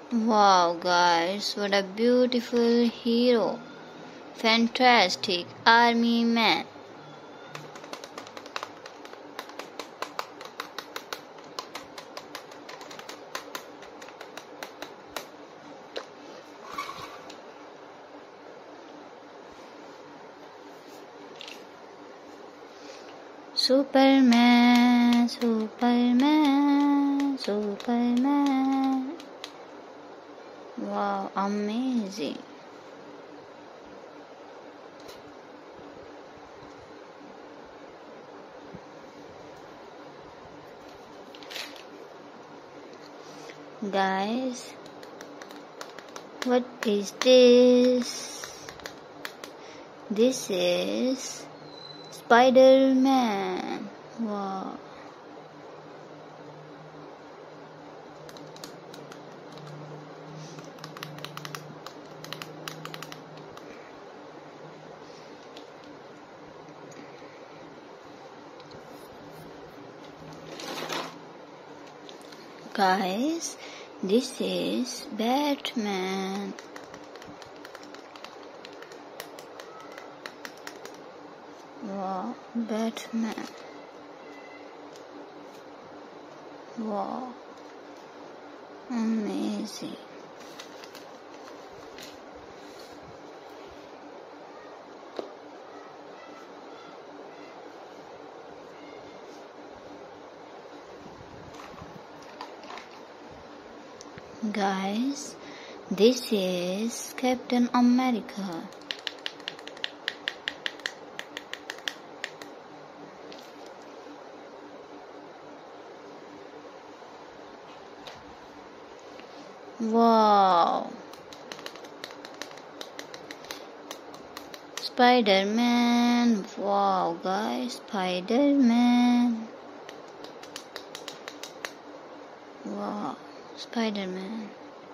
Wow, guys, what a beautiful hero! Fantastic army man. Superman, Superman, Superman. Wow, amazing. Guys, what is this? This is Spiderman. Wow. Guys, this is Batman. Wow, Batman. Wow, amazing. Guys, this is Captain America. Wow. Spiderman. Wow, guys, Spiderman. Wow, Spiderman.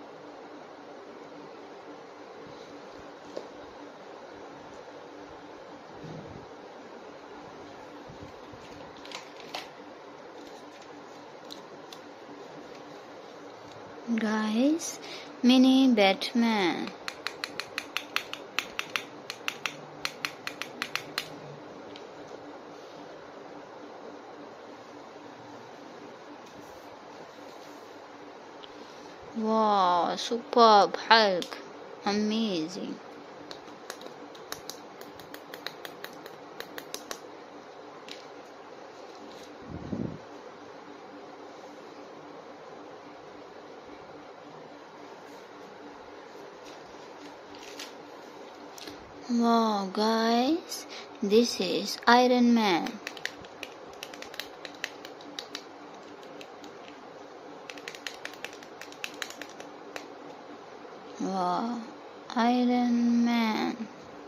Guys, mini Batman. Wow, superb Hulk. Amazing. Wow, guys, this is Iron Man. Wow, Iron Man.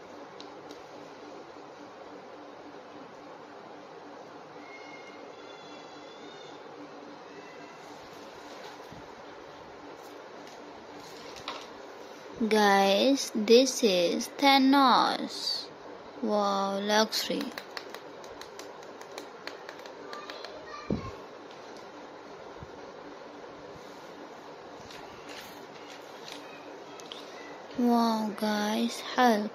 Guys, this is Thanos. Wow, luxury. Wow, guys, Hulk.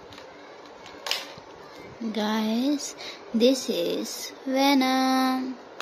Guys, this is Venom.